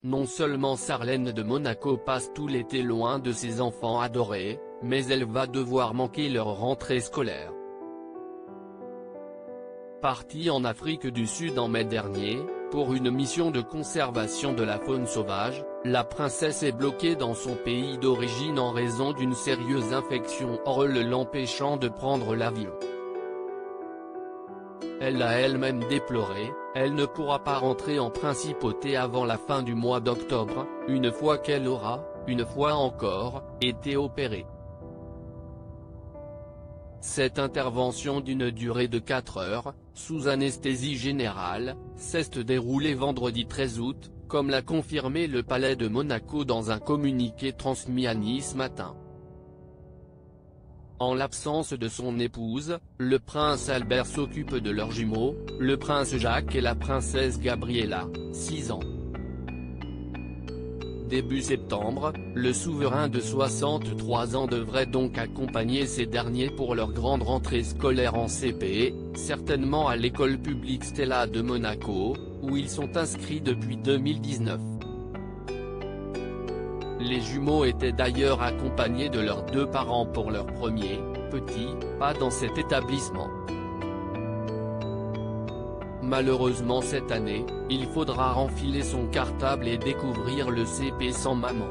Non seulement Sarlène de Monaco passe tout l'été loin de ses enfants adorés, mais elle va devoir manquer leur rentrée scolaire. Partie en Afrique du Sud en mai dernier, pour une mission de conservation de la faune sauvage, la princesse est bloquée dans son pays d'origine en raison d'une sérieuse infection l'empêchant de prendre l'avion. Elle l'a elle-même déploré, elle ne pourra pas rentrer en principauté avant la fin du mois d'octobre, une fois qu'elle aura, une fois encore, été opérée. Cette intervention d'une durée de 4 heures, sous anesthésie générale, s'est déroulée vendredi 13 août, comme l'a confirmé le Palais de Monaco dans un communiqué transmis à Nice matin. En l'absence de son épouse, le prince Albert s'occupe de leurs jumeaux, le prince Jacques et la princesse Gabriella, 6 ans. Début septembre, le souverain de 63 ans devrait donc accompagner ces derniers pour leur grande rentrée scolaire en CP, certainement à l'école publique Stella de Monaco, où ils sont inscrits depuis 2019. Les jumeaux étaient d'ailleurs accompagnés de leurs 2 parents pour leur premier, petit, pas dans cet établissement. Malheureusement cette année, il faudra renfiler son cartable et découvrir le CP sans maman.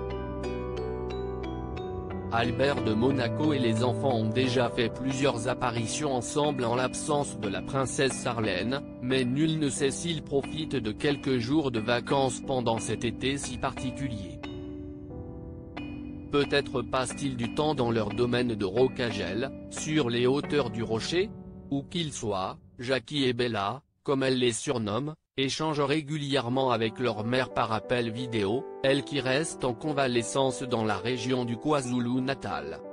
Albert de Monaco et les enfants ont déjà fait plusieurs apparitions ensemble en l'absence de la princesse Sarlène, mais nul ne sait s'ils profitent de quelques jours de vacances pendant cet été si particulier. Peut-être passe-t-il du temps dans leur domaine de Rocagel, sur les hauteurs du Rocher? Où qu'ils soient, Jackie et Bella, comme elle les surnomme, échangent régulièrement avec leur mère par appel vidéo, elle qui reste en convalescence dans la région du KwaZulu-Natal.